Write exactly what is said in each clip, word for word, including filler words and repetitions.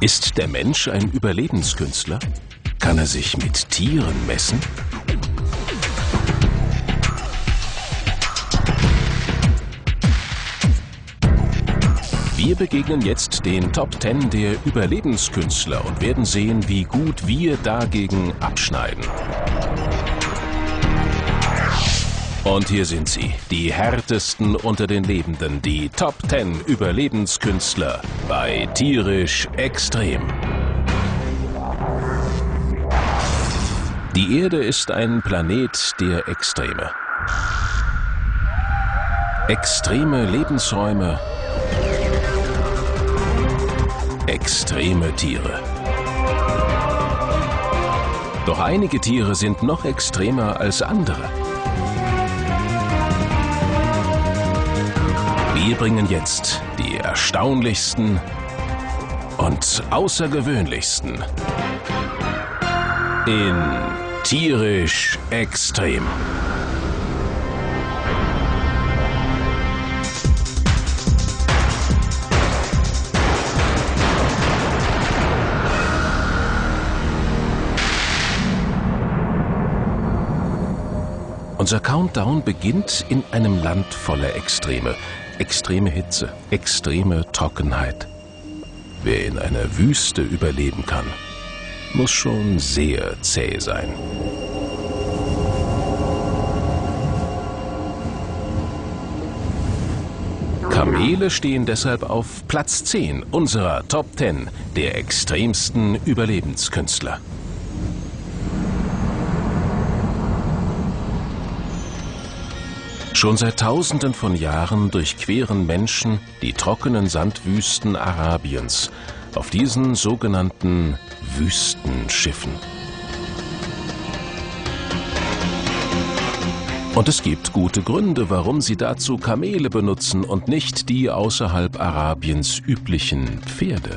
Ist der Mensch ein Überlebenskünstler? Kann er sich mit Tieren messen? Wir begegnen jetzt den Top Ten der Überlebenskünstler und werden sehen, wie gut wir dagegen abschneiden. Und hier sind sie, die härtesten unter den Lebenden, die Top Ten Überlebenskünstler bei Tierisch Extrem. Die Erde ist ein Planet der Extreme. Extreme Lebensräume, extreme Tiere. Doch einige Tiere sind noch extremer als andere. Wir bringen jetzt die erstaunlichsten und außergewöhnlichsten in Tierisch Extrem. Unser Countdown beginnt in einem Land voller Extreme. Extreme Hitze, extreme Trockenheit. Wer in einer Wüste überleben kann, muss schon sehr zäh sein. Kamele stehen deshalb auf Platz zehn unserer Top Ten der extremsten Überlebenskünstler. Schon seit Tausenden von Jahren durchqueren Menschen die trockenen Sandwüsten Arabiens auf diesen sogenannten Wüstenschiffen. Und es gibt gute Gründe, warum sie dazu Kamele benutzen und nicht die außerhalb Arabiens üblichen Pferde.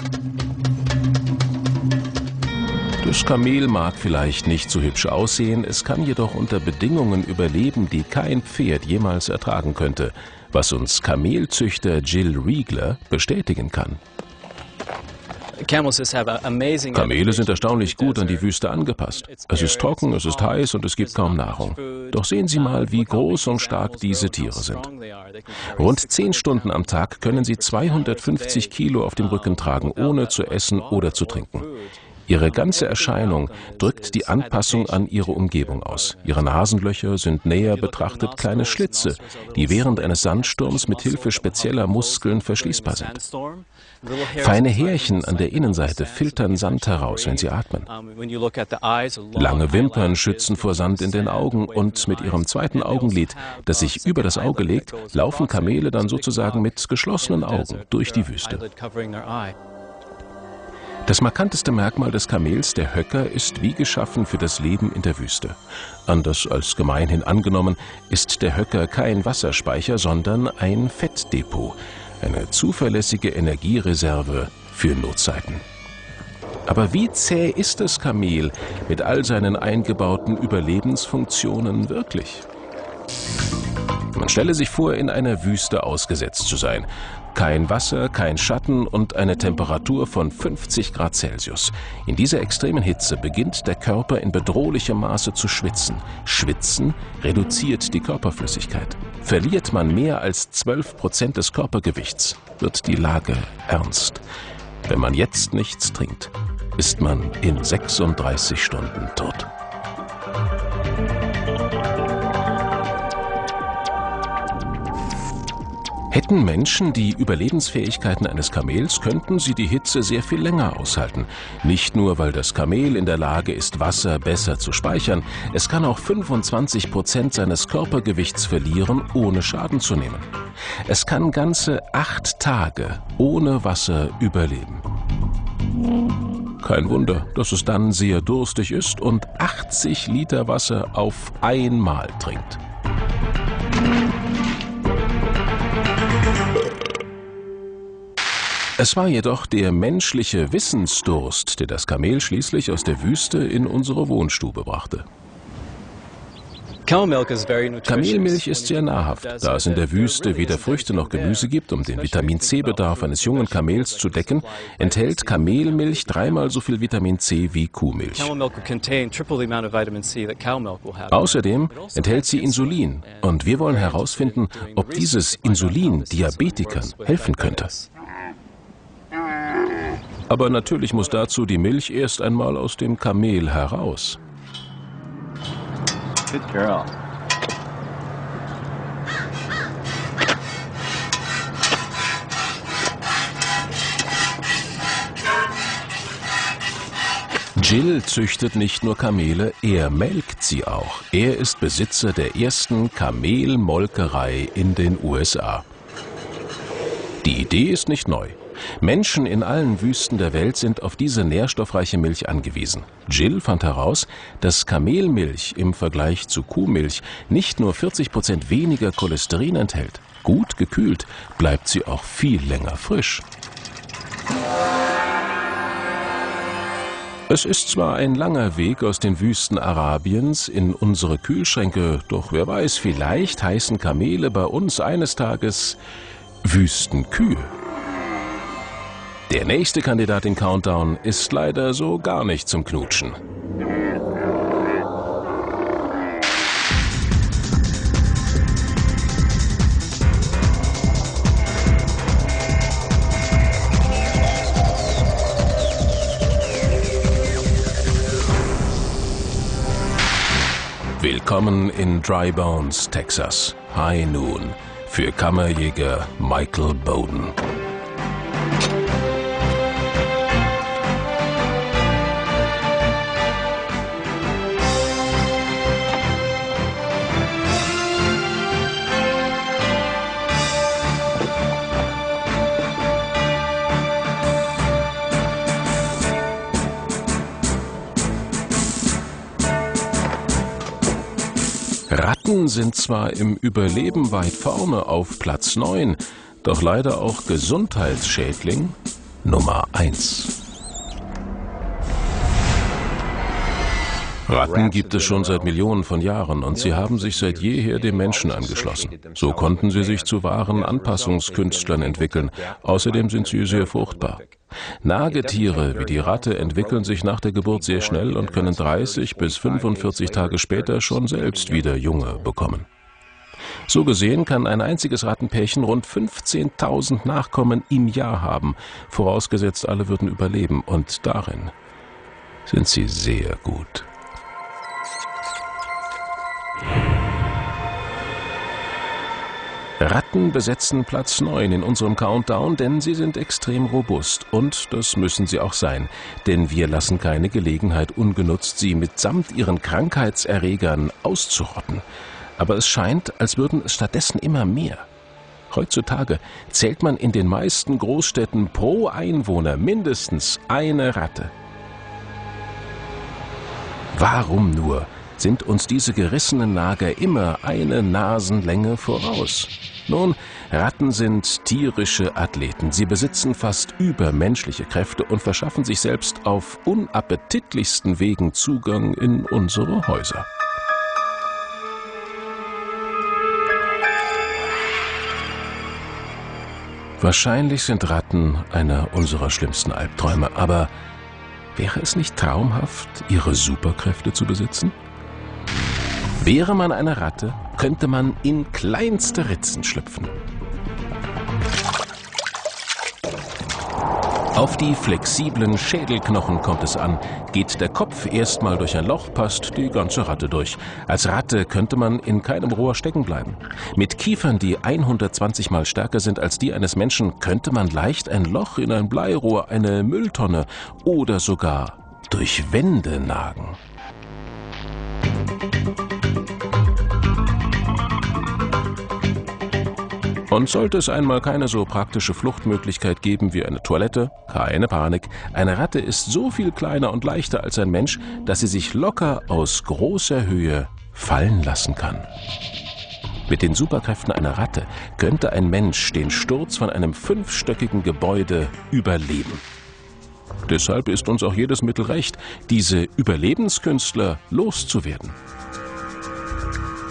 Das Kamel mag vielleicht nicht so hübsch aussehen, es kann jedoch unter Bedingungen überleben, die kein Pferd jemals ertragen könnte, was uns Kamelzüchter Jill Riegler bestätigen kann. Kamele sind erstaunlich gut an die Wüste angepasst. Es ist trocken, es ist heiß und es gibt kaum Nahrung. Doch sehen Sie mal, wie groß und stark diese Tiere sind. Rund zehn Stunden am Tag können sie zweihundertfünfzig Kilo auf dem Rücken tragen, ohne zu essen oder zu trinken. Ihre ganze Erscheinung drückt die Anpassung an ihre Umgebung aus. Ihre Nasenlöcher sind näher betrachtet kleine Schlitze, die während eines Sandsturms mit Hilfe spezieller Muskeln verschließbar sind. Feine Härchen an der Innenseite filtern Sand heraus, wenn sie atmen. Lange Wimpern schützen vor Sand in den Augen und mit ihrem zweiten Augenlid, das sich über das Auge legt, laufen Kamele dann sozusagen mit geschlossenen Augen durch die Wüste. Das markanteste Merkmal des Kamels, der Höcker, ist wie geschaffen für das Leben in der Wüste. Anders als gemeinhin angenommen, ist der Höcker kein Wasserspeicher, sondern ein Fettdepot, eine zuverlässige Energiereserve für Notzeiten. Aber wie zäh ist das Kamel mit all seinen eingebauten Überlebensfunktionen wirklich? Man stelle sich vor, in einer Wüste ausgesetzt zu sein. Kein Wasser, kein Schatten und eine Temperatur von fünfzig Grad Celsius. In dieser extremen Hitze beginnt der Körper in bedrohlichem Maße zu schwitzen. Schwitzen reduziert die Körperflüssigkeit. Verliert man mehr als zwölf Prozent des Körpergewichts, wird die Lage ernst. Wenn man jetzt nichts trinkt, ist man in sechsunddreißig Stunden tot. Hätten Menschen die Überlebensfähigkeiten eines Kamels, könnten sie die Hitze sehr viel länger aushalten. Nicht nur, weil das Kamel in der Lage ist, Wasser besser zu speichern, es kann auch fünfundzwanzig Prozent seines Körpergewichts verlieren, ohne Schaden zu nehmen. Es kann ganze acht Tage ohne Wasser überleben. Kein Wunder, dass es dann sehr durstig ist und achtzig Liter Wasser auf einmal trinkt. Es war jedoch der menschliche Wissensdurst, der das Kamel schließlich aus der Wüste in unsere Wohnstube brachte. Kamelmilch ist sehr nahrhaft, da es in der Wüste weder Früchte noch Gemüse gibt. Um den Vitamin-C-Bedarf eines jungen Kamels zu decken, enthält Kamelmilch dreimal so viel Vitamin C wie Kuhmilch. Außerdem enthält sie Insulin und wir wollen herausfinden, ob dieses Insulin Diabetikern helfen könnte. Aber natürlich muss dazu die Milch erst einmal aus dem Kamel heraus. Good girl. Jill züchtet nicht nur Kamele, er melkt sie auch. Er ist Besitzer der ersten Kamelmolkerei in den U S A. Die Idee ist nicht neu. Menschen in allen Wüsten der Welt sind auf diese nährstoffreiche Milch angewiesen. Jill fand heraus, dass Kamelmilch im Vergleich zu Kuhmilch nicht nur vierzig Prozent weniger Cholesterin enthält. Gut gekühlt bleibt sie auch viel länger frisch. Es ist zwar ein langer Weg aus den Wüsten Arabiens in unsere Kühlschränke, doch wer weiß, vielleicht heißen Kamele bei uns eines Tages Wüstenkühe. Der nächste Kandidat in Countdown ist leider so gar nicht zum Knutschen. Willkommen in Dry Bones, Texas. High Noon für Kammerjäger Michael Bowden. Ratten sind zwar im Überleben weit vorne auf Platz neun, doch leider auch Gesundheitsschädling Nummer eins. Ratten gibt es schon seit Millionen von Jahren und sie haben sich seit jeher dem Menschen angeschlossen. So konnten sie sich zu wahren Anpassungskünstlern entwickeln. Außerdem sind sie sehr fruchtbar. Nagetiere wie die Ratte entwickeln sich nach der Geburt sehr schnell und können dreißig bis fünfundvierzig Tage später schon selbst wieder Junge bekommen. So gesehen kann ein einziges Rattenpärchen rund fünfzehntausend Nachkommen im Jahr haben, vorausgesetzt alle würden überleben, und darin sind sie sehr gut. Ratten besetzen Platz neun in unserem Countdown, denn sie sind extrem robust. Und das müssen sie auch sein, denn wir lassen keine Gelegenheit ungenutzt, sie mitsamt ihren Krankheitserregern auszurotten. Aber es scheint, als würden es stattdessen immer mehr. Heutzutage zählt man in den meisten Großstädten pro Einwohner mindestens eine Ratte. Warum nur sind uns diese gerissenen Nager immer eine Nasenlänge voraus? Nun, Ratten sind tierische Athleten. Sie besitzen fast übermenschliche Kräfte und verschaffen sich selbst auf unappetitlichsten Wegen Zugang in unsere Häuser. Wahrscheinlich sind Ratten einer unserer schlimmsten Albträume, aber wäre es nicht traumhaft, ihre Superkräfte zu besitzen? Wäre man eine Ratte, könnte man in kleinste Ritzen schlüpfen. Auf die flexiblen Schädelknochen kommt es an. Geht der Kopf erstmal durch ein Loch, passt die ganze Ratte durch. Als Ratte könnte man in keinem Rohr stecken bleiben. Mit Kiefern, die hundertzwanzig Mal stärker sind als die eines Menschen, könnte man leicht ein Loch in ein Bleirohr, eine Mülltonne oder sogar durch Wände nagen. Und sollte es einmal keine so praktische Fluchtmöglichkeit geben wie eine Toilette, keine Panik. Eine Ratte ist so viel kleiner und leichter als ein Mensch, dass sie sich locker aus großer Höhe fallen lassen kann. Mit den Superkräften einer Ratte könnte ein Mensch den Sturz von einem fünfstöckigen Gebäude überleben. Deshalb ist uns auch jedes Mittel recht, diese Überlebenskünstler loszuwerden.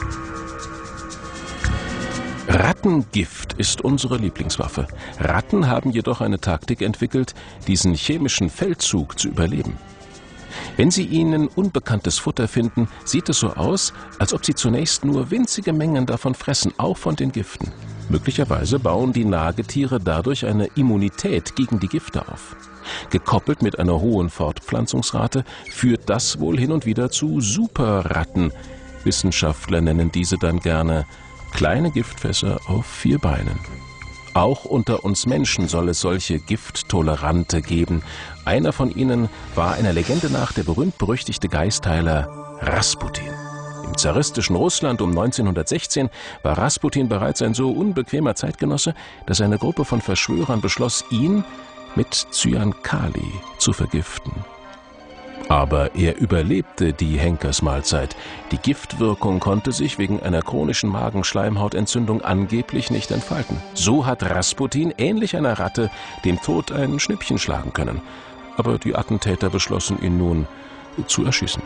Rattengift ist unsere Lieblingswaffe. Ratten haben jedoch eine Taktik entwickelt, diesen chemischen Feldzug zu überleben. Wenn sie ihnen unbekanntes Futter finden, sieht es so aus, als ob sie zunächst nur winzige Mengen davon fressen, auch von den Giften. Möglicherweise bauen die Nagetiere dadurch eine Immunität gegen die Gifte auf. Gekoppelt mit einer hohen Fortpflanzungsrate führt das wohl hin und wieder zu Superratten. Wissenschaftler nennen diese dann gerne kleine Giftfässer auf vier Beinen. Auch unter uns Menschen soll es solche Gifttolerante geben. Einer von ihnen war einer Legende nach der berühmt-berüchtigte Geistheiler Rasputin. Im zaristischen Russland um neunzehnhundertsechzehn war Rasputin bereits ein so unbequemer Zeitgenosse, dass eine Gruppe von Verschwörern beschloss, ihn mit Cyankali zu vergiften. Aber er überlebte die Henkersmahlzeit. Die Giftwirkung konnte sich wegen einer chronischen Magenschleimhautentzündung angeblich nicht entfalten. So hat Rasputin, ähnlich einer Ratte, dem Tod ein Schnippchen schlagen können. Aber die Attentäter beschlossen, ihn nun zu erschießen.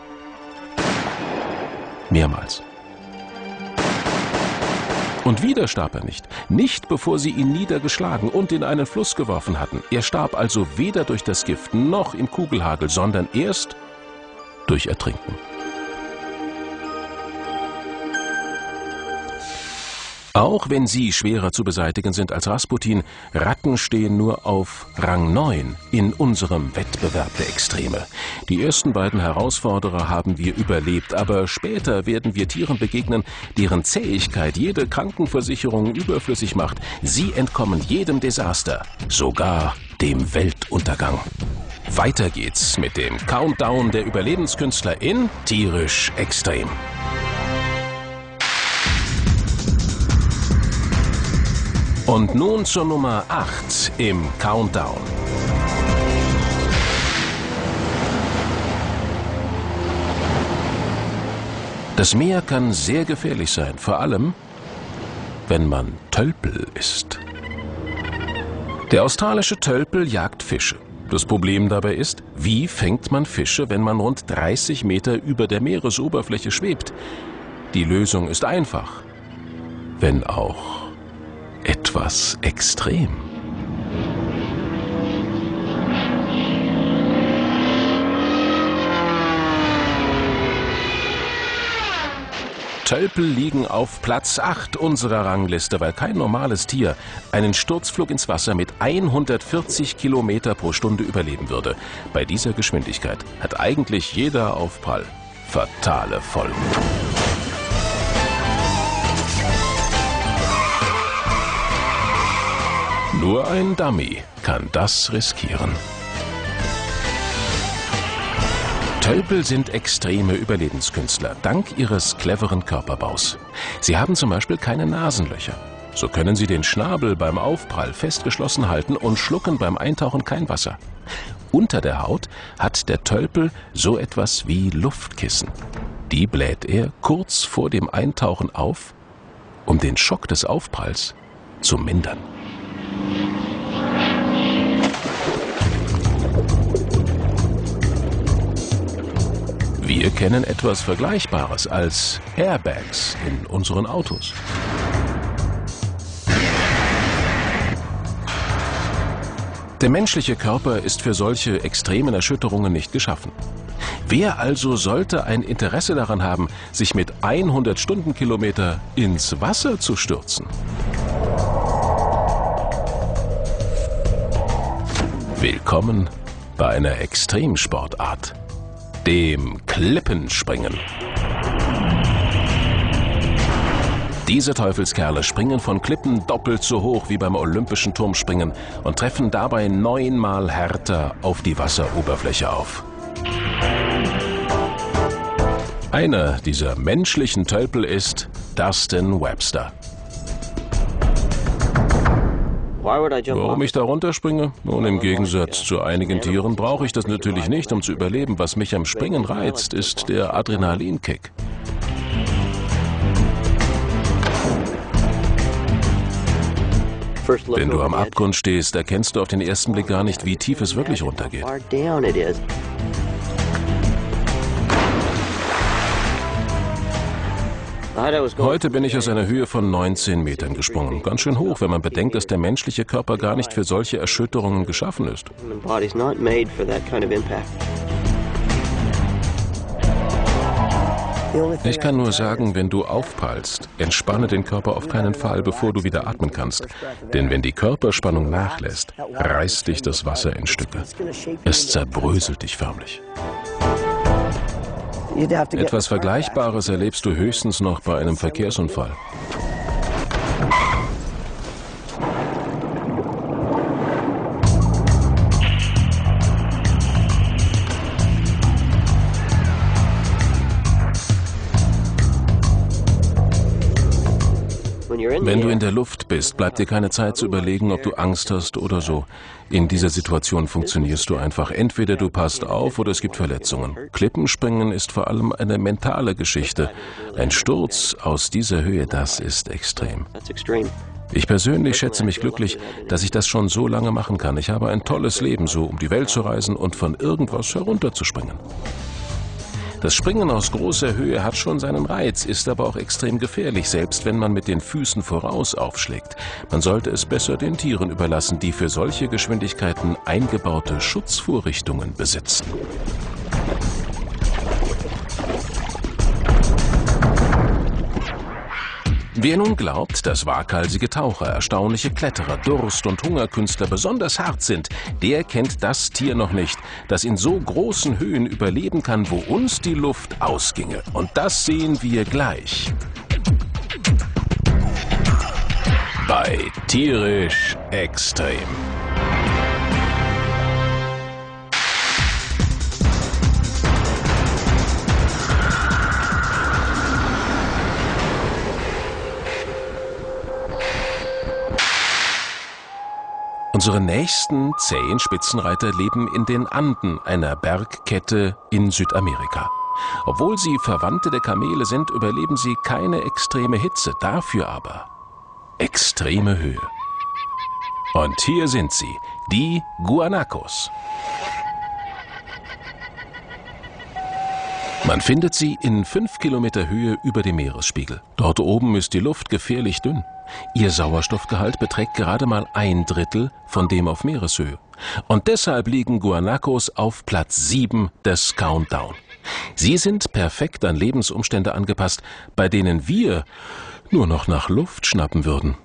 Mehrmals. Und wieder starb er nicht. Nicht, bevor sie ihn niedergeschlagen und in einen Fluss geworfen hatten. Er starb also weder durch das Gift noch im Kugelhagel, sondern erst durch Ertrinken. Auch wenn sie schwerer zu beseitigen sind als Rasputin, Ratten stehen nur auf Rang neun in unserem Wettbewerb der Extreme. Die ersten beiden Herausforderer haben wir überlebt, aber später werden wir Tieren begegnen, deren Zähigkeit jede Krankenversicherung überflüssig macht. Sie entkommen jedem Desaster, sogar dem Weltuntergang. Weiter geht's mit dem Countdown der Überlebenskünstler in Tierisch Extrem. Und nun zur Nummer acht im Countdown. Das Meer kann sehr gefährlich sein, vor allem, wenn man Tölpel ist. Der australische Tölpel jagt Fische. Das Problem dabei ist, wie fängt man Fische, wenn man rund dreißig Meter über der Meeresoberfläche schwebt? Die Lösung ist einfach, wenn auch etwas extrem. Tölpel liegen auf Platz acht unserer Rangliste, weil kein normales Tier einen Sturzflug ins Wasser mit hundertvierzig Kilometer pro Stunde überleben würde. Bei dieser Geschwindigkeit hat eigentlich jeder Aufprall fatale Folgen. Nur ein Dummy kann das riskieren. Tölpel sind extreme Überlebenskünstler, dank ihres cleveren Körperbaus. Sie haben zum Beispiel keine Nasenlöcher. So können sie den Schnabel beim Aufprall festgeschlossen halten und schlucken beim Eintauchen kein Wasser. Unter der Haut hat der Tölpel so etwas wie Luftkissen. Die bläht er kurz vor dem Eintauchen auf, um den Schock des Aufpralls zu mindern. Wir kennen etwas Vergleichbares als Airbags in unseren Autos. Der menschliche Körper ist für solche extremen Erschütterungen nicht geschaffen. Wer also sollte ein Interesse daran haben, sich mit hundert Stundenkilometer ins Wasser zu stürzen? Willkommen bei einer Extremsportart, dem Klippenspringen. Diese Teufelskerle springen von Klippen doppelt so hoch wie beim olympischen Turmspringen und treffen dabei neunmal härter auf die Wasseroberfläche auf. Einer dieser menschlichen Tölpel ist Dustin Webster. Warum ich da runterspringe? Nun, im Gegensatz zu einigen Tieren brauche ich das natürlich nicht, um zu überleben. Was mich am Springen reizt, ist der Adrenalinkick. Wenn du am Abgrund stehst, erkennst du auf den ersten Blick gar nicht, wie tief es wirklich runtergeht. Heute bin ich aus einer Höhe von neunzehn Metern gesprungen. Ganz schön hoch, wenn man bedenkt, dass der menschliche Körper gar nicht für solche Erschütterungen geschaffen ist. Ich kann nur sagen, wenn du aufprallst, entspanne den Körper auf keinen Fall, bevor du wieder atmen kannst. Denn wenn die Körperspannung nachlässt, reißt dich das Wasser in Stücke. Es zerbröselt dich förmlich. Etwas Vergleichbares erlebst du höchstens noch bei einem Verkehrsunfall. Wenn du in der Luft bist, bleibt dir keine Zeit zu überlegen, ob du Angst hast oder so. In dieser Situation funktionierst du einfach. Entweder du passt auf oder es gibt Verletzungen. Klippenspringen ist vor allem eine mentale Geschichte. Ein Sturz aus dieser Höhe, das ist extrem. Ich persönlich schätze mich glücklich, dass ich das schon so lange machen kann. Ich habe ein tolles Leben, so um die Welt zu reisen und von irgendwas herunterzuspringen. Das Springen aus großer Höhe hat schon seinen Reiz, ist aber auch extrem gefährlich, selbst wenn man mit den Füßen voraus aufschlägt. Man sollte es besser den Tieren überlassen, die für solche Geschwindigkeiten eingebaute Schutzvorrichtungen besitzen. Wer nun glaubt, dass waghalsige Taucher, erstaunliche Kletterer, Durst- und Hungerkünstler besonders hart sind, der kennt das Tier noch nicht, das in so großen Höhen überleben kann, wo uns die Luft ausginge. Und das sehen wir gleich. Bei Tierisch Extrem. Unsere nächsten zähen Spitzenreiter leben in den Anden, einer Bergkette in Südamerika. Obwohl sie Verwandte der Kamele sind, überleben sie keine extreme Hitze, dafür aber extreme Höhe. Und hier sind sie, die Guanacos. Man findet sie in fünf Kilometer Höhe über dem Meeresspiegel. Dort oben ist die Luft gefährlich dünn. Ihr Sauerstoffgehalt beträgt gerade mal ein Drittel von dem auf Meereshöhe. Und deshalb liegen Guanacos auf Platz sieben des Countdown. Sie sind perfekt an Lebensumstände angepasst, bei denen wir nur noch nach Luft schnappen würden.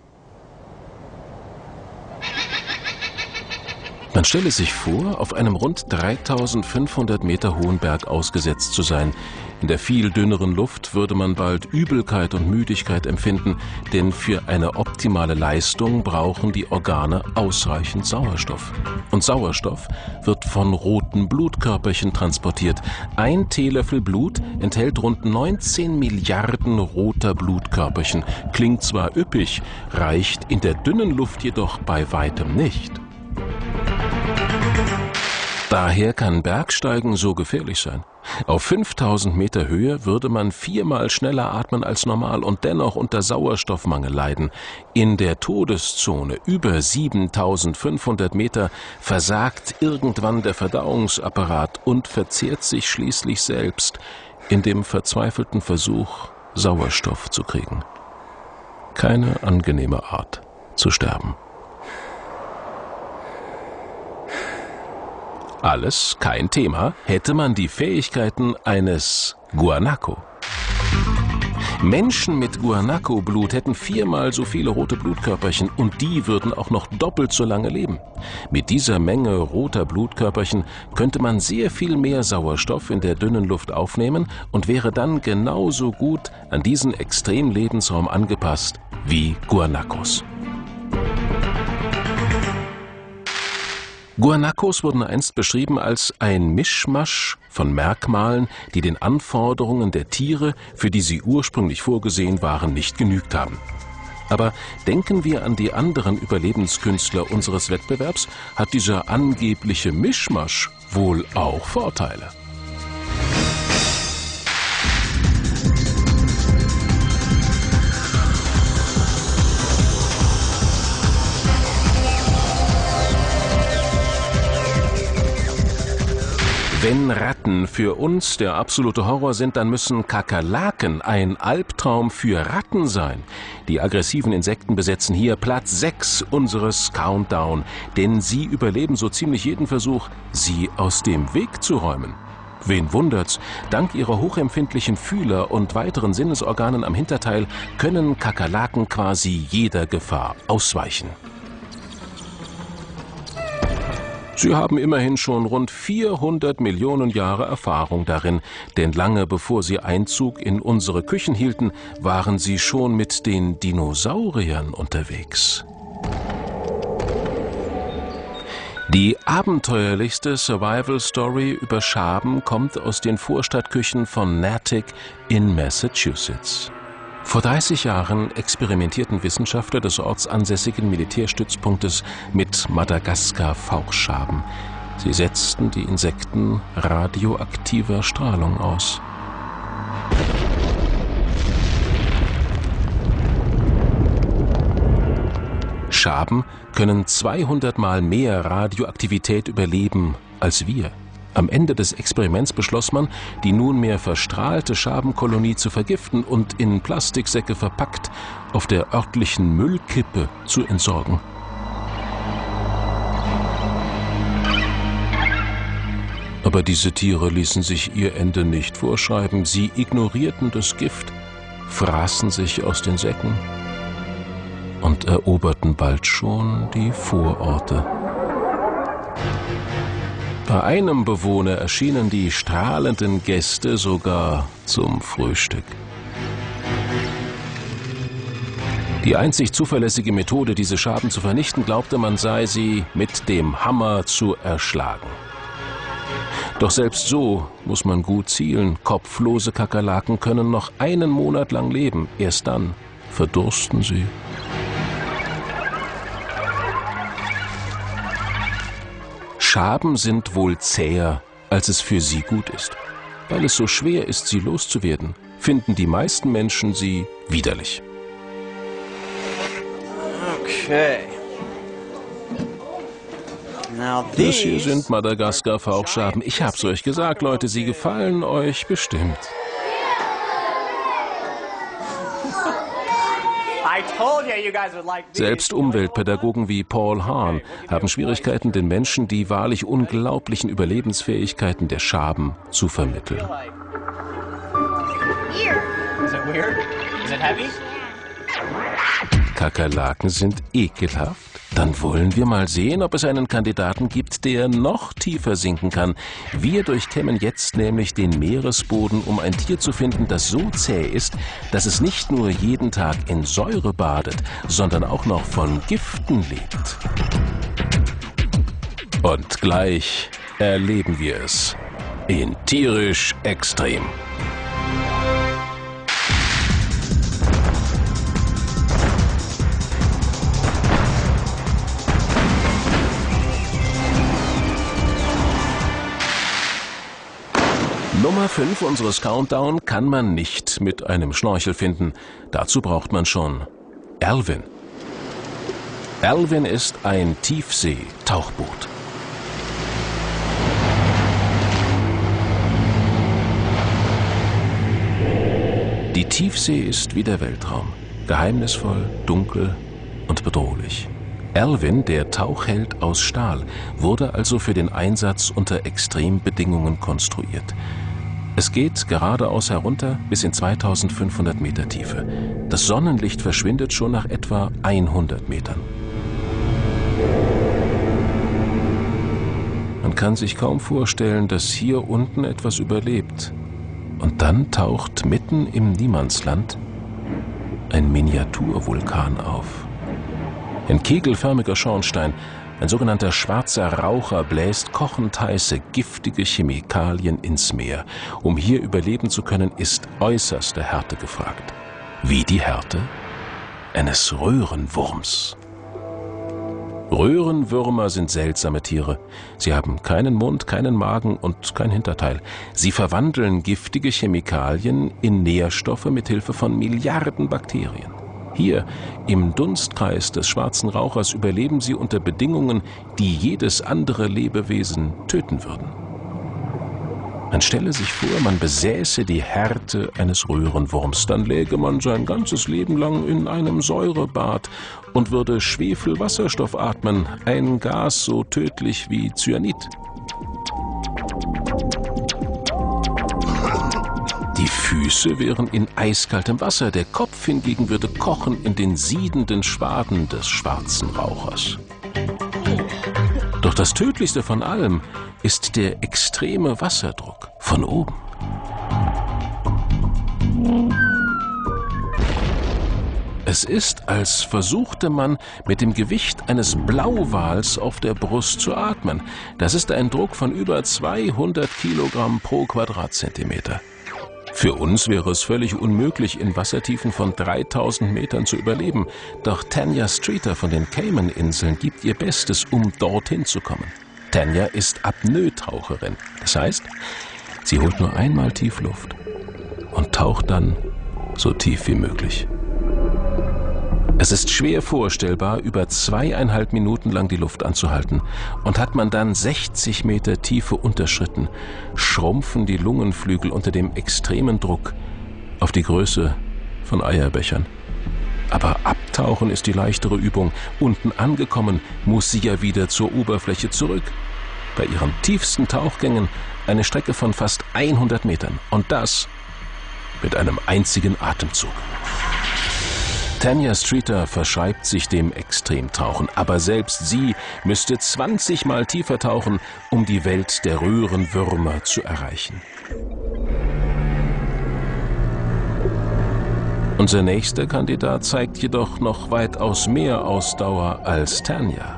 Man stelle sich vor, auf einem rund dreitausendfünfhundert Meter hohen Berg ausgesetzt zu sein. In der viel dünneren Luft würde man bald Übelkeit und Müdigkeit empfinden, denn für eine optimale Leistung brauchen die Organe ausreichend Sauerstoff. Und Sauerstoff wird von roten Blutkörperchen transportiert. Ein Teelöffel Blut enthält rund neunzehn Milliarden roter Blutkörperchen. Klingt zwar üppig, reicht in der dünnen Luft jedoch bei weitem nicht. Daher kann Bergsteigen so gefährlich sein. Auf fünftausend Meter Höhe würde man viermal schneller atmen als normal und dennoch unter Sauerstoffmangel leiden. In der Todeszone über siebentausendfünfhundert Meter versagt irgendwann der Verdauungsapparat und verzehrt sich schließlich selbst in dem verzweifelten Versuch, Sauerstoff zu kriegen. Keine angenehme Art zu sterben. Alles kein Thema, hätte man die Fähigkeiten eines Guanaco. Menschen mit Guanaco-Blut hätten viermal so viele rote Blutkörperchen und die würden auch noch doppelt so lange leben. Mit dieser Menge roter Blutkörperchen könnte man sehr viel mehr Sauerstoff in der dünnen Luft aufnehmen und wäre dann genauso gut an diesen Extremlebensraum angepasst wie Guanacos. Guanacos wurden einst beschrieben als ein Mischmasch von Merkmalen, die den Anforderungen der Tiere, für die sie ursprünglich vorgesehen waren, nicht genügt haben. Aber denken wir an die anderen Überlebenskünstler unseres Wettbewerbs, hat dieser angebliche Mischmasch wohl auch Vorteile. Wenn Ratten für uns der absolute Horror sind, dann müssen Kakerlaken ein Albtraum für Ratten sein. Die aggressiven Insekten besetzen hier Platz sechs unseres Countdown, denn sie überleben so ziemlich jeden Versuch, sie aus dem Weg zu räumen. Wen wundert's? Dank ihrer hochempfindlichen Fühler und weiteren Sinnesorganen am Hinterteil können Kakerlaken quasi jeder Gefahr ausweichen. Sie haben immerhin schon rund vierhundert Millionen Jahre Erfahrung darin, denn lange bevor sie Einzug in unsere Küchen hielten, waren sie schon mit den Dinosauriern unterwegs. Die abenteuerlichste Survival-Story über Schaben kommt aus den Vorstadtküchen von Natick in Massachusetts. Vor dreißig Jahren experimentierten Wissenschaftler des ortsansässigen Militärstützpunktes mit Madagaskar-Fauchschaben. Sie setzten die Insekten radioaktiver Strahlung aus. Schaben können zweihundert Mal mehr Radioaktivität überleben als wir. Am Ende des Experiments beschloss man, die nunmehr verstrahlte Schabenkolonie zu vergiften und in Plastiksäcke verpackt auf der örtlichen Müllkippe zu entsorgen. Aber diese Tiere ließen sich ihr Ende nicht vorschreiben. Sie ignorierten das Gift, fraßen sich aus den Säcken und eroberten bald schon die Vororte. Bei einem Bewohner erschienen die strahlenden Gäste sogar zum Frühstück. Die einzig zuverlässige Methode, diese Schaben zu vernichten, glaubte man, sei sie mit dem Hammer zu erschlagen. Doch selbst so muss man gut zielen. Kopflose Kakerlaken können noch einen Monat lang leben. Erst dann verdursten sie. Schaben sind wohl zäher, als es für sie gut ist. Weil es so schwer ist, sie loszuwerden, finden die meisten Menschen sie widerlich. Okay. Das hier sind Madagaskar-Fauchschaben. Ich hab's euch gesagt, Leute, sie gefallen euch bestimmt. Selbst Umweltpädagogen wie Paul Hahn haben Schwierigkeiten, den Menschen die wahrlich unglaublichen Überlebensfähigkeiten der Schaben zu vermitteln. Kakerlaken sind ekelhaft? Dann wollen wir mal sehen, ob es einen Kandidaten gibt, der noch tiefer sinken kann. Wir durchkämmen jetzt nämlich den Meeresboden, um ein Tier zu finden, das so zäh ist, dass es nicht nur jeden Tag in Säure badet, sondern auch noch von Giften lebt. Und gleich erleben wir es in Tierisch Extrem. Nummer fünf unseres Countdown kann man nicht mit einem Schnorchel finden. Dazu braucht man schon Alvin. Alvin ist ein Tiefsee-Tauchboot. Die Tiefsee ist wie der Weltraum. Geheimnisvoll, dunkel und bedrohlich. Alvin, der Tauchheld aus Stahl, wurde also für den Einsatz unter Extrembedingungen konstruiert. Es geht geradeaus herunter bis in zweitausendfünfhundert Meter Tiefe. Das Sonnenlicht verschwindet schon nach etwa hundert Metern. Man kann sich kaum vorstellen, dass hier unten etwas überlebt. Und dann taucht mitten im Niemandsland ein Miniaturvulkan auf. Ein kegelförmiger Schornstein, ein sogenannter schwarzer Raucher, bläst kochend heiße, giftige Chemikalien ins Meer. Um hier überleben zu können, ist äußerste Härte gefragt. Wie die Härte eines Röhrenwurms. Röhrenwürmer sind seltsame Tiere. Sie haben keinen Mund, keinen Magen und kein Hinterteil. Sie verwandeln giftige Chemikalien in Nährstoffe mit Hilfe von Milliarden Bakterien. Hier, im Dunstkreis des schwarzen Rauchers, überleben sie unter Bedingungen, die jedes andere Lebewesen töten würden. Man stelle sich vor, man besäße die Härte eines Röhrenwurms, dann läge man sein ganzes Leben lang in einem Säurebad und würde Schwefelwasserstoff atmen, ein Gas so tödlich wie Cyanid. Die Füße wären in eiskaltem Wasser, der Kopf hingegen würde kochen in den siedenden Schwaden des schwarzen Rauchers. Doch das Tödlichste von allem ist der extreme Wasserdruck von oben. Es ist, als versuchte man mit dem Gewicht eines Blauwals auf der Brust zu atmen. Das ist ein Druck von über zweihundert Kilogramm pro Quadratzentimeter. Für uns wäre es völlig unmöglich, in Wassertiefen von dreitausend Metern zu überleben. Doch Tanya Streeter von den Cayman-Inseln gibt ihr Bestes, um dorthin zu kommen. Tanya ist Apnoe-Taucherin. Das heißt, sie holt nur einmal tief Luft und taucht dann so tief wie möglich. Es ist schwer vorstellbar, über zweieinhalb Minuten lang die Luft anzuhalten. Und hat man dann sechzig Meter Tiefe unterschritten, schrumpfen die Lungenflügel unter dem extremen Druck auf die Größe von Eierbechern. Aber abtauchen ist die leichtere Übung. Unten angekommen muss sie ja wieder zur Oberfläche zurück. Bei ihren tiefsten Tauchgängen eine Strecke von fast hundert Metern. Und das mit einem einzigen Atemzug. Tanya Streeter verschreibt sich dem Extremtauchen, aber selbst sie müsste zwanzig Mal tiefer tauchen, um die Welt der Röhrenwürmer zu erreichen. Unser nächster Kandidat zeigt jedoch noch weitaus mehr Ausdauer als Tanya.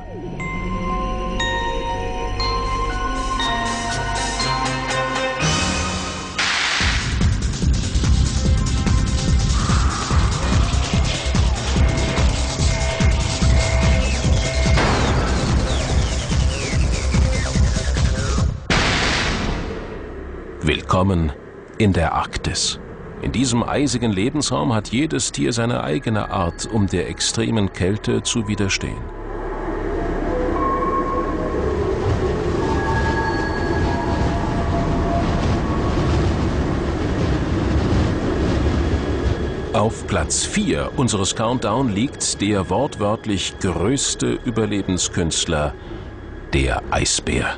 Willkommen in der Arktis. In diesem eisigen Lebensraum hat jedes Tier seine eigene Art, um der extremen Kälte zu widerstehen. Auf Platz vier unseres Countdown liegt der wortwörtlich größte Überlebenskünstler, der Eisbär.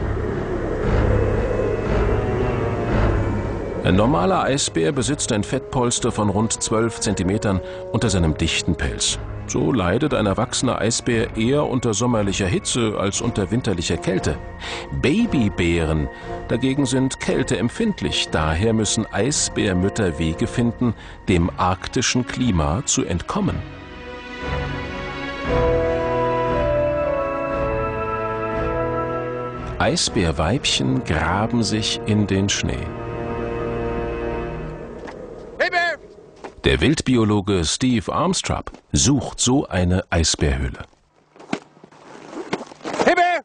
Ein normaler Eisbär besitzt ein Fettpolster von rund zwölf Zentimetern unter seinem dichten Pelz. So leidet ein erwachsener Eisbär eher unter sommerlicher Hitze als unter winterlicher Kälte. Babybären dagegen sind kälteempfindlich, daher müssen Eisbärmütter Wege finden, dem arktischen Klima zu entkommen. Eisbärweibchen graben sich in den Schnee. Der Wildbiologe Steve Armstrong sucht so eine Eisbärhöhle. Hey Bear!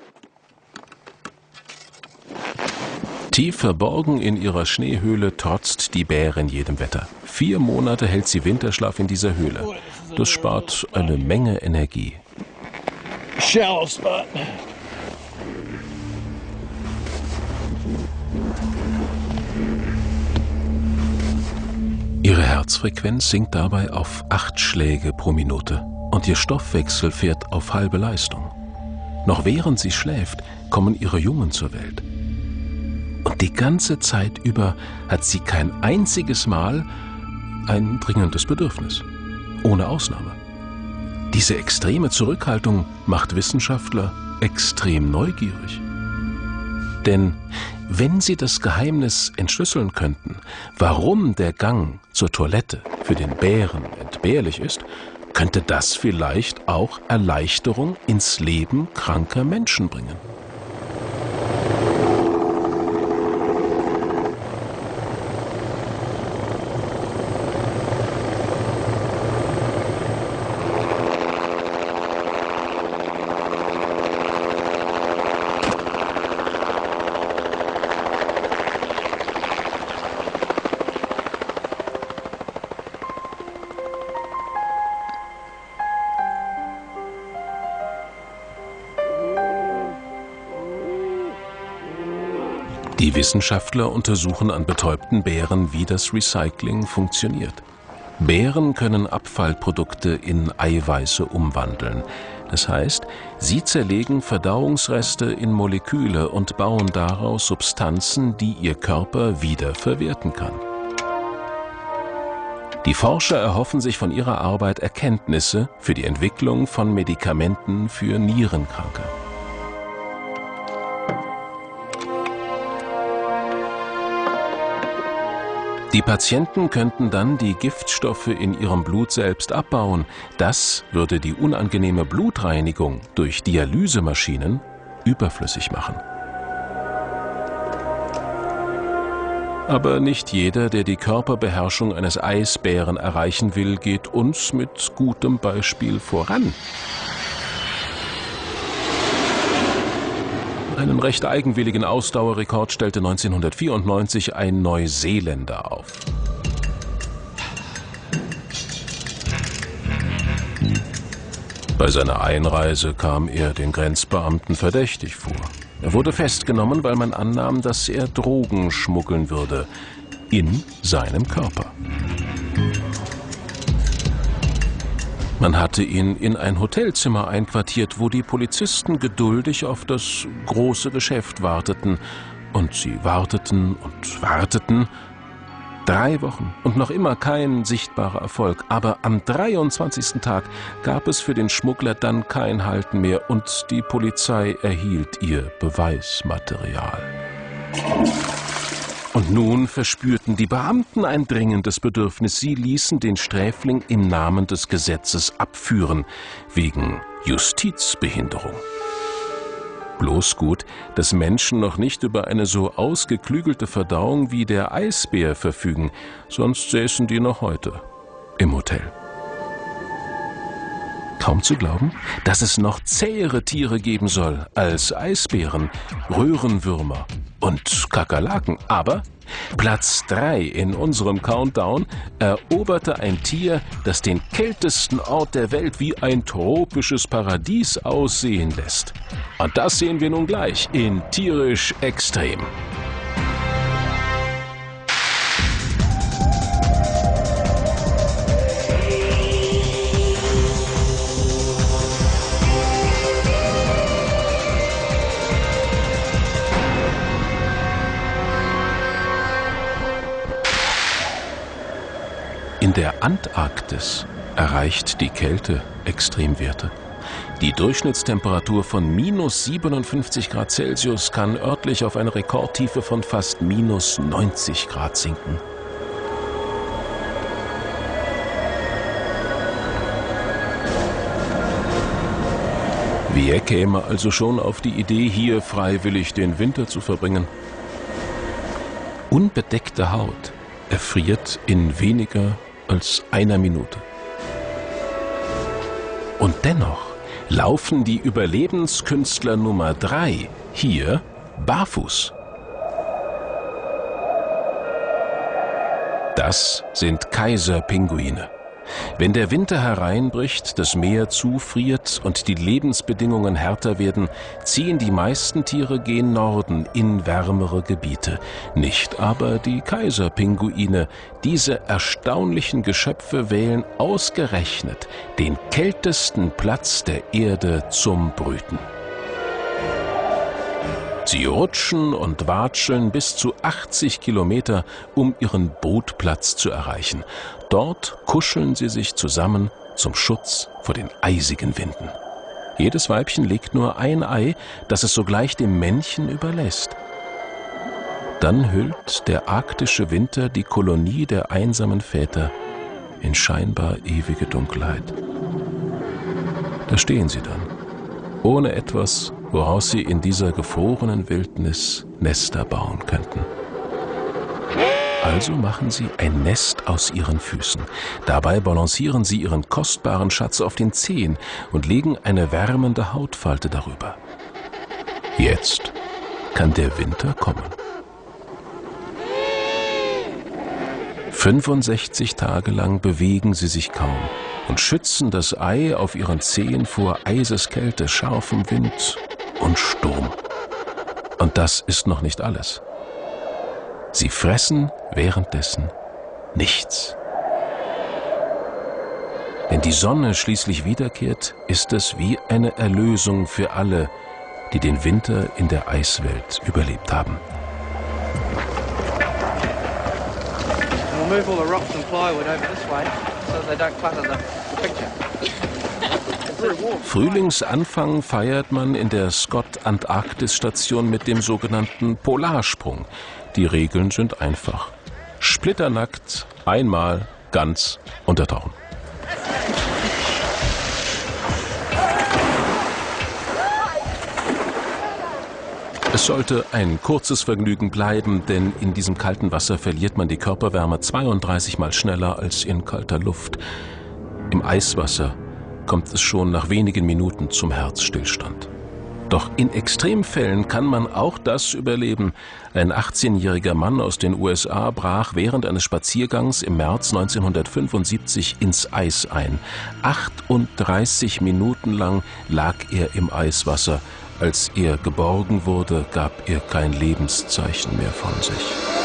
Tief verborgen in ihrer Schneehöhle trotzt die Bärin jedem Wetter. Vier Monate hält sie Winterschlaf in dieser Höhle. Das spart eine Menge Energie. Shallow spot. Ihre Herzfrequenz sinkt dabei auf acht Schläge pro Minute und ihr Stoffwechsel fährt auf halbe Leistung. Noch während sie schläft, kommen ihre Jungen zur Welt. Und die ganze Zeit über hat sie kein einziges Mal ein dringendes Bedürfnis. Ohne Ausnahme. Diese extreme Zurückhaltung macht Wissenschaftler extrem neugierig. Denn wenn sie das Geheimnis entschlüsseln könnten, warum der Gang zur Toilette für den Bären entbehrlich ist, könnte das vielleicht auch Erleichterung ins Leben kranker Menschen bringen. Die Wissenschaftler untersuchen an betäubten Bären, wie das Recycling funktioniert. Bären können Abfallprodukte in Eiweiße umwandeln. Das heißt, sie zerlegen Verdauungsreste in Moleküle und bauen daraus Substanzen, die ihr Körper wieder verwerten kann. Die Forscher erhoffen sich von ihrer Arbeit Erkenntnisse für die Entwicklung von Medikamenten für Nierenkranke. Die Patienten könnten dann die Giftstoffe in ihrem Blut selbst abbauen. Das würde die unangenehme Blutreinigung durch Dialysemaschinen überflüssig machen. Aber nicht jeder, der die Körperbeherrschung eines Eisbären erreichen will, geht uns mit gutem Beispiel voran. Einen recht eigenwilligen Ausdauerrekord stellte neunzehnhundertvierundneunzig ein Neuseeländer auf. Bei seiner Einreise kam er den Grenzbeamten verdächtig vor. Er wurde festgenommen, weil man annahm, dass er Drogen schmuggeln würde in seinem Körper. Man hatte ihn in ein Hotelzimmer einquartiert, wo die Polizisten geduldig auf das große Geschäft warteten. Und sie warteten und warteten. Drei Wochen und noch immer kein sichtbarer Erfolg. Aber am dreiundzwanzigsten Tag gab es für den Schmuggler dann kein Halten mehr und die Polizei erhielt ihr Beweismaterial. Und nun verspürten die Beamten ein dringendes Bedürfnis. Sie ließen den Sträfling im Namen des Gesetzes abführen, wegen Justizbehinderung. Bloß gut, dass Menschen noch nicht über eine so ausgeklügelte Verdauung wie der Eisbär verfügen, sonst säßen die noch heute im Hotel. Kaum zu glauben, dass es noch zähere Tiere geben soll als Eisbären, Röhrenwürmer und Kakerlaken. Aber Platz drei in unserem Countdown eroberte ein Tier, das den kältesten Ort der Welt wie ein tropisches Paradies aussehen lässt. Und das sehen wir nun gleich in Tierisch Extrem. In der Antarktis erreicht die Kälte Extremwerte. Die Durchschnittstemperatur von minus siebenundfünfzig Grad Celsius kann örtlich auf eine Rekordtiefe von fast minus neunzig Grad sinken. Wer käme also schon auf die Idee, hier freiwillig den Winter zu verbringen? Unbedeckte Haut erfriert in weniger als einer Minute. Und dennoch laufen die Überlebenskünstler Nummer drei hier barfuß. Das sind Kaiserpinguine. Wenn der Winter hereinbricht, das Meer zufriert und die Lebensbedingungen härter werden, ziehen die meisten Tiere gen Norden in wärmere Gebiete. Nicht aber die Kaiserpinguine. Diese erstaunlichen Geschöpfe wählen ausgerechnet den kältesten Platz der Erde zum Brüten. Sie rutschen und watscheln bis zu achtzig Kilometer, um ihren Brutplatz zu erreichen. Dort kuscheln sie sich zusammen zum Schutz vor den eisigen Winden. Jedes Weibchen legt nur ein Ei, das es sogleich dem Männchen überlässt. Dann hüllt der arktische Winter die Kolonie der einsamen Väter in scheinbar ewige Dunkelheit. Da stehen sie dann, ohne etwas, woraus sie in dieser gefrorenen Wildnis Nester bauen könnten. Also machen sie ein Nest aus ihren Füßen. Dabei balancieren sie ihren kostbaren Schatz auf den Zehen und legen eine wärmende Hautfalte darüber. Jetzt kann der Winter kommen. fünfundsechzig Tage lang bewegen sie sich kaum und schützen das Ei auf ihren Zehen vor Eiseskälte, scharfem Wind und Sturm. Und das ist noch nicht alles. Sie fressen währenddessen nichts. Wenn die Sonne schließlich wiederkehrt, ist es wie eine Erlösung für alle, die den Winter in der Eiswelt überlebt haben. We'll move all the rocks and plywood over this way so they don't clutter the picture. Frühlingsanfang feiert man in der Scott-Antarktis-Station mit dem sogenannten Polarsprung. Die Regeln sind einfach. Splitternackt, einmal, ganz untertauchen. Es sollte ein kurzes Vergnügen bleiben, denn in diesem kalten Wasser verliert man die Körperwärme zweiunddreißig Mal schneller als in kalter Luft. Im Eiswasser kommt es schon nach wenigen Minuten zum Herzstillstand. Doch in Extremfällen kann man auch das überleben. Ein achtzehnjähriger Mann aus den U S A brach während eines Spaziergangs im März neunzehnhundertfünfundsiebzig ins Eis ein. achtunddreißig Minuten lang lag er im Eiswasser. Als er geborgen wurde, gab er kein Lebenszeichen mehr von sich.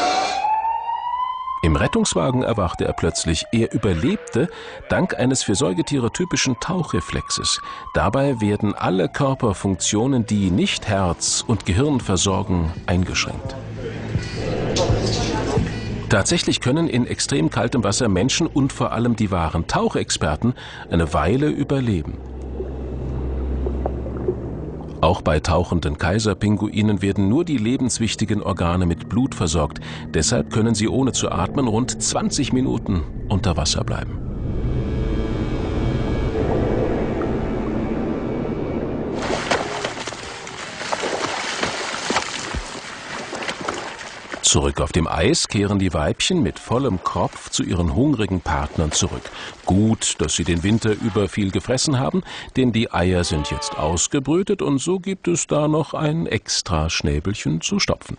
Im Rettungswagen erwachte er plötzlich. Er überlebte dank eines für Säugetiere typischen Tauchreflexes. Dabei werden alle Körperfunktionen, die nicht Herz und Gehirn versorgen, eingeschränkt. Tatsächlich können in extrem kaltem Wasser Menschen und vor allem die wahren Tauchexperten eine Weile überleben. Auch bei tauchenden Kaiserpinguinen werden nur die lebenswichtigen Organe mit Blut versorgt. Deshalb können sie ohne zu atmen rund zwanzig Minuten unter Wasser bleiben. Zurück auf dem Eis kehren die Weibchen mit vollem Kropf zu ihren hungrigen Partnern zurück. Gut, dass sie den Winter über viel gefressen haben, denn die Eier sind jetzt ausgebrütet und so gibt es da noch ein extra Schnäbelchen zu stopfen.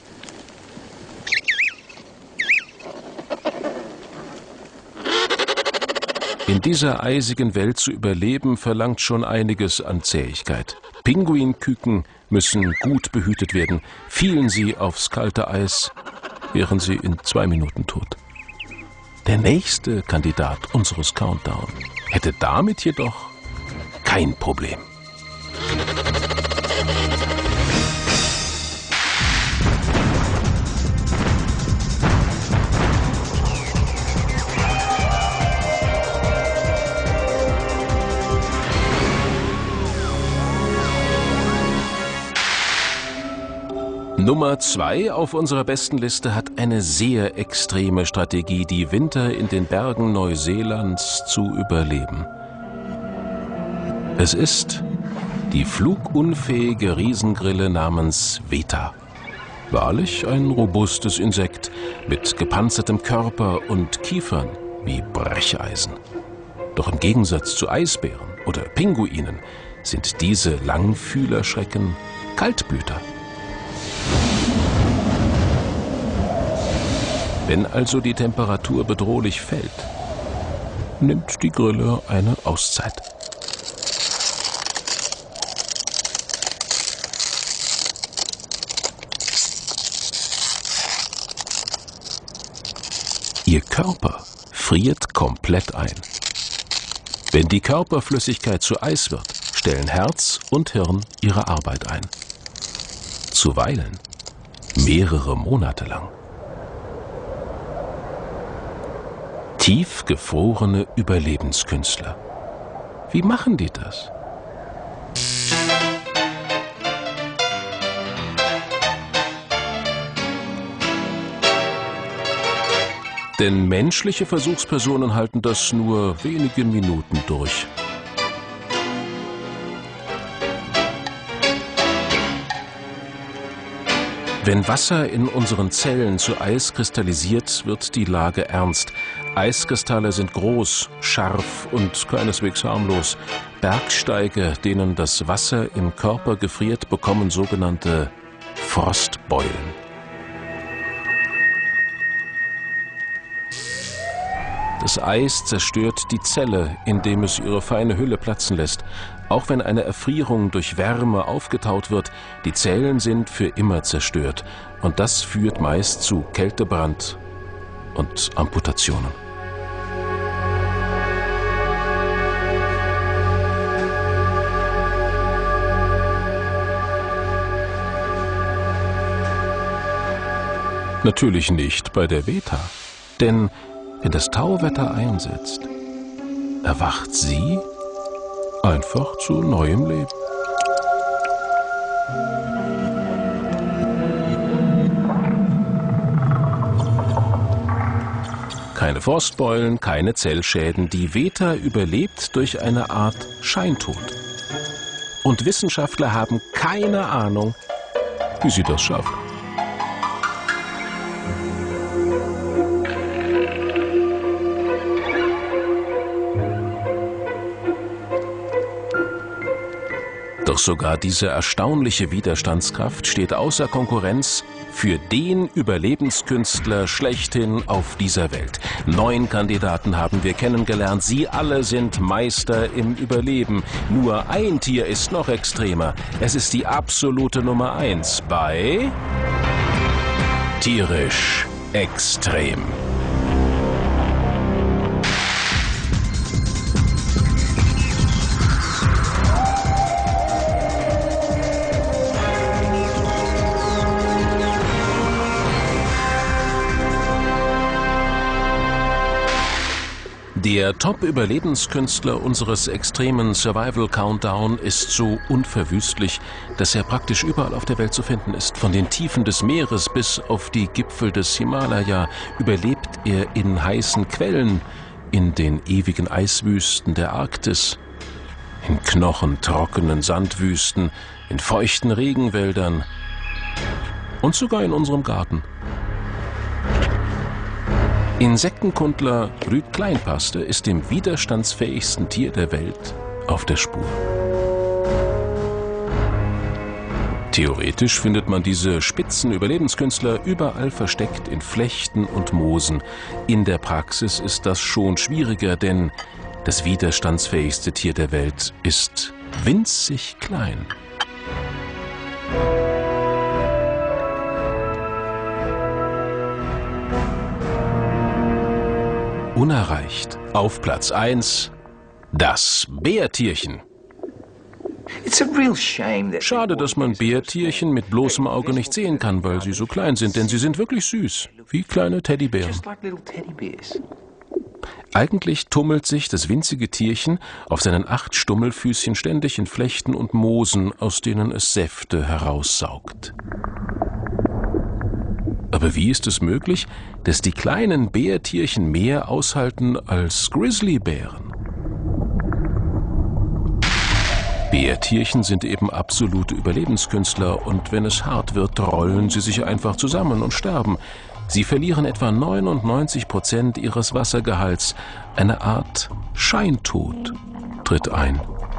In dieser eisigen Welt zu überleben, verlangt schon einiges an Zähigkeit. Pinguinküken müssen gut behütet werden. Fielen sie aufs kalte Eis, wären sie in zwei Minuten tot. Der nächste Kandidat unseres Countdown hätte damit jedoch kein Problem. Nummer zwei auf unserer besten Liste hat eine sehr extreme Strategie, die Winter in den Bergen Neuseelands zu überleben. Es ist die flugunfähige Riesengrille namens Weta. Wahrlich ein robustes Insekt mit gepanzertem Körper und Kiefern wie Brecheisen. Doch im Gegensatz zu Eisbären oder Pinguinen sind diese Langfühlerschrecken Kaltblüter. Wenn also die Temperatur bedrohlich fällt, nimmt die Grille eine Auszeit. Ihr Körper friert komplett ein. Wenn die Körperflüssigkeit zu Eis wird, stellen Herz und Hirn ihre Arbeit ein. Zuweilen mehrere Monate lang. Tiefgefrorene Überlebenskünstler. Wie machen die das? Denn menschliche Versuchspersonen halten das nur wenige Minuten durch. Wenn Wasser in unseren Zellen zu Eis kristallisiert, wird die Lage ernst. Eiskristalle sind groß, scharf und keineswegs harmlos. Bergsteiger, denen das Wasser im Körper gefriert, bekommen sogenannte Frostbeulen. Das Eis zerstört die Zelle, indem es ihre feine Hülle platzen lässt. Auch wenn eine Erfrierung durch Wärme aufgetaut wird, die Zellen sind für immer zerstört. Und das führt meist zu Kältebrand und Amputationen. Natürlich nicht bei der Weta, denn wenn das Tauwetter einsetzt, erwacht sie einfach zu neuem Leben. Keine Frostbeulen, keine Zellschäden. Die Weta überlebt durch eine Art Scheintod. Und Wissenschaftler haben keine Ahnung, wie sie das schaffen. Doch sogar diese erstaunliche Widerstandskraft steht außer Konkurrenz für den Überlebenskünstler schlechthin auf dieser Welt. Neun Kandidaten haben wir kennengelernt. Sie alle sind Meister im Überleben. Nur ein Tier ist noch extremer. Es ist die absolute Nummer eins bei Tierisch Extrem. Der Top-Überlebenskünstler unseres extremen Survival-Countdown ist so unverwüstlich, dass er praktisch überall auf der Welt zu finden ist. Von den Tiefen des Meeres bis auf die Gipfel des Himalaya überlebt er in heißen Quellen, in den ewigen Eiswüsten der Arktis, in knochentrockenen Sandwüsten, in feuchten Regenwäldern und sogar in unserem Garten. Insektenkundler Ruud Kleinpaste ist dem widerstandsfähigsten Tier der Welt auf der Spur. Theoretisch findet man diese spitzen Überlebenskünstler überall versteckt in Flechten und Moosen. In der Praxis ist das schon schwieriger, denn das widerstandsfähigste Tier der Welt ist winzig klein. Unerreicht. Auf Platz eins das Bärtierchen. Schade, dass man Bärtierchen mit bloßem Auge nicht sehen kann, weil sie so klein sind, denn sie sind wirklich süß, wie kleine Teddybären. Eigentlich tummelt sich das winzige Tierchen auf seinen acht Stummelfüßchen ständig in Flechten und Moosen, aus denen es Säfte heraussaugt. Aber wie ist es möglich, dass die kleinen Bärtierchen mehr aushalten als Grizzlybären? Bärtierchen sind eben absolute Überlebenskünstler und wenn es hart wird, rollen sie sich einfach zusammen und sterben. Sie verlieren etwa neunundneunzig Prozent ihres Wassergehalts. Eine Art Scheintod tritt ein.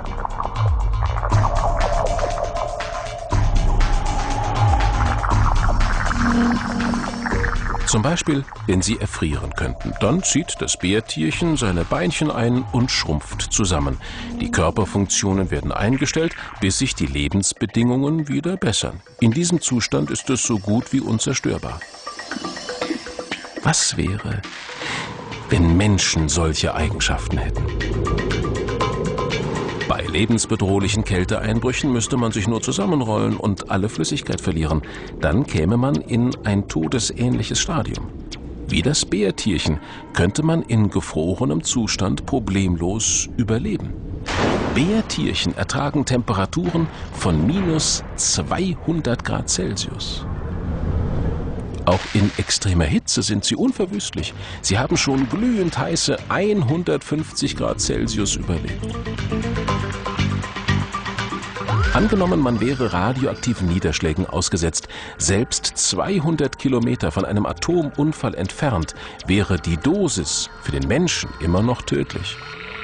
Zum Beispiel, wenn sie erfrieren könnten. Dann zieht das Bärtierchen seine Beinchen ein und schrumpft zusammen. Die Körperfunktionen werden eingestellt, bis sich die Lebensbedingungen wieder bessern. In diesem Zustand ist es so gut wie unzerstörbar. Was wäre, wenn Menschen solche Eigenschaften hätten? Bei lebensbedrohlichen Kälteeinbrüchen müsste man sich nur zusammenrollen und alle Flüssigkeit verlieren. Dann käme man in ein todesähnliches Stadium. Wie das Bärtierchen könnte man in gefrorenem Zustand problemlos überleben. Bärtierchen ertragen Temperaturen von minus zweihundert Grad Celsius. Auch in extremer Hitze sind sie unverwüstlich. Sie haben schon glühend heiße hundertfünfzig Grad Celsius überlebt. Angenommen, man wäre radioaktiven Niederschlägen ausgesetzt. Selbst zweihundert Kilometer von einem Atomunfall entfernt wäre die Dosis für den Menschen immer noch tödlich.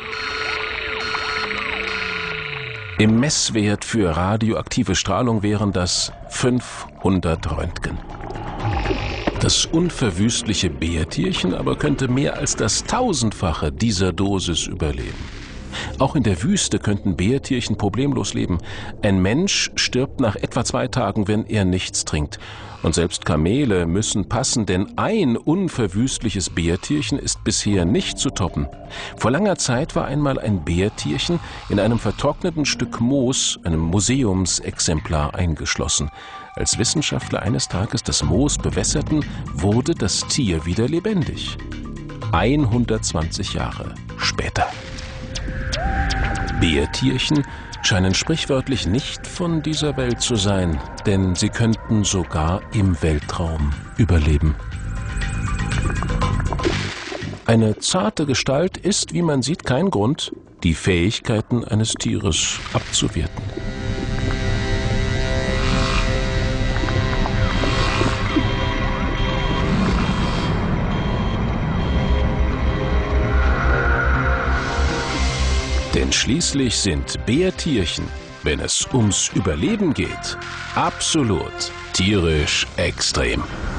Im Messwert für radioaktive Strahlung wären das fünfhundert Röntgen. Das unverwüstliche Bärtierchen aber könnte mehr als das Tausendfache dieser Dosis überleben. Auch in der Wüste könnten Bärtierchen problemlos leben. Ein Mensch stirbt nach etwa zwei Tagen, wenn er nichts trinkt. Und selbst Kamele müssen passen, denn ein unverwüstliches Bärtierchen ist bisher nicht zu toppen. Vor langer Zeit war einmal ein Bärtierchen in einem vertrockneten Stück Moos, einem Museumsexemplar, eingeschlossen. Als Wissenschaftler eines Tages das Moos bewässerten, wurde das Tier wieder lebendig. hundertzwanzig Jahre später. Bärtierchen scheinen sprichwörtlich nicht von dieser Welt zu sein, denn sie könnten sogar im Weltraum überleben. Eine zarte Gestalt ist, wie man sieht, kein Grund, die Fähigkeiten eines Tieres abzuwerten. Denn schließlich sind Bärtierchen, wenn es ums Überleben geht, absolut tierisch extrem.